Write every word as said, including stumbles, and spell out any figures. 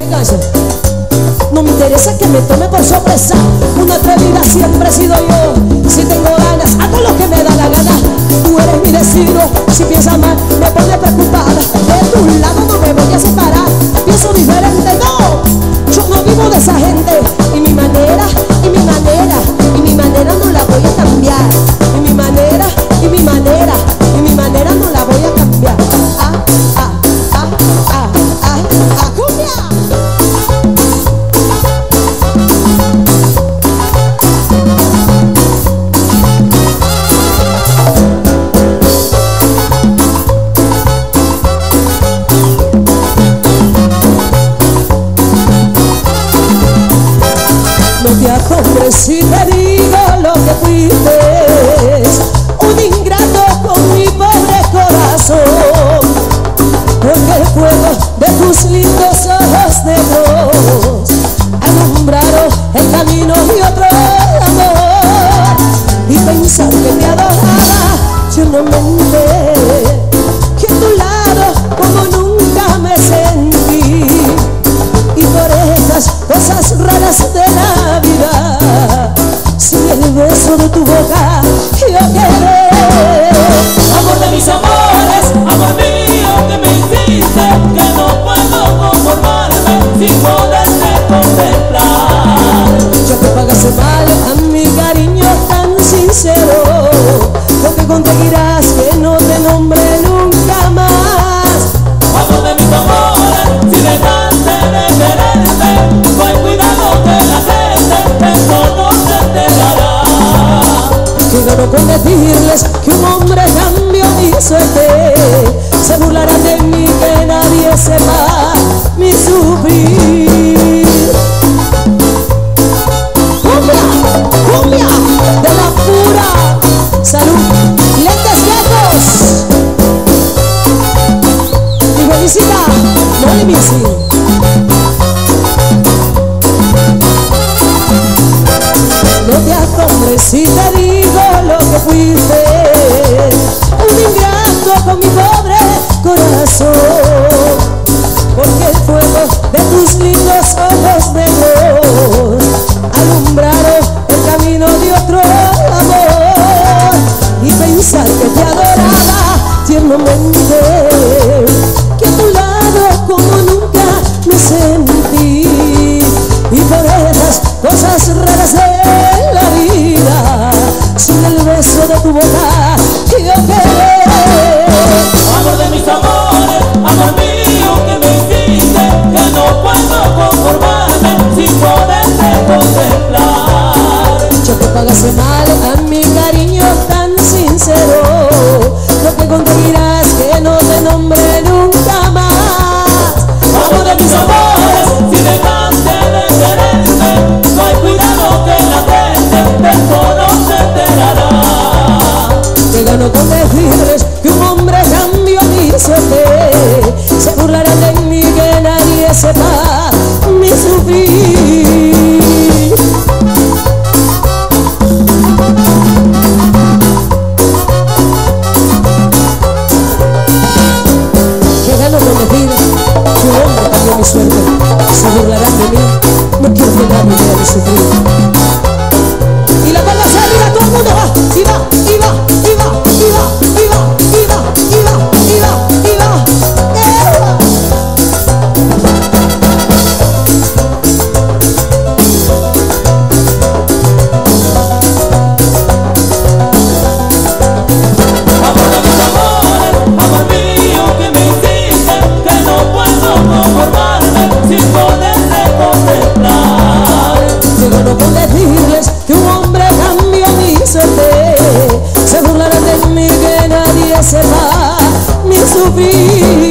canción. No me interesa que me tome por sorpresa, una atrevida siempre he sido yo. Si tengo ganas, hago lo que me da la gana. Tú eres mi destino, si piensas mal, me pone preocupada. De tu lado no me voy a separar. Pienso diferente, no, yo no vivo de esa gente. Y mi manera, y mi manera, y mi manera no la voy a cambiar. Y mi manera, y mi manera, y mi manera no la voy a cambiar. Ah, ah, ah, ah, ah, ah, cumbia. No te asombres si te digo lo que fuiste, un ingrato con mi pobre corazón, porque el fuego de tus lindos ojos negros alumbraron el camino de otro amor. Y pensar que te adoraba tiernamente, que a tu lado como nunca me sentí. Y por estas cosas raras de la vida, sin el beso de tu boca yo quedé. Amor de mis amores, amor mío que me hiciste, que no puedo conformarme sin poderte contemplar. Ya te pagaste mal a mi cariño tan sincero, lo que conseguirás que no te nombre nunca más. Amor de mis amores, si dejaste de quererme, ten cuidado que la gente eso no se enterará. Que gano con decirles que un hombre cambió mi suerte, se burlarán de mí, que nadie sepa mi sufrir. Cumbia, cumbia de la pura salud, lentes viejos. Y felicita, no le difícil. No te asombres si te digo lo que fuiste, un ingrato con mi pobre corazón, porque el fuego de tus lindos ojos negros alumbraron el camino de otro amor. Y pensar que te adoraba tiernamente, que a tu lado como nunca me sentí. Y por esas cosas raras de la vida, sin el beso de tu boca yo quedé. Amor de mis amores, amor mío que me hiciste, que no puedo conformarme sin poderte contemplar. Ya te pagaste mal a mi cariño tan sincero, lo que conseguirás que no te nombre nunca más. Amor de mis amores, si dejaste de quererme, no hay cuidado que la gente de eso no se enterará. Que gano con decirles que un hombre cambió mi suerte, se burlarán de mí, que nadie sepa mi sufrir. Que gano con decir que un hombre cambió mi suerte, se burlarán de mí, no quiero que nadie vea mi sufrir. Y la palma hacia arriba, todo el mundo va, y va, y va, y va, y va, y va, y va, y va, y va, y va, ¡eh! Amor de mis amores, amor mío que me hiciste, que no puedo conformarme sin poderte contemplar. Que gano con decirles que un hombre cambió mi suerte, se burlarán de mí, que nadie sepa mi sufrir.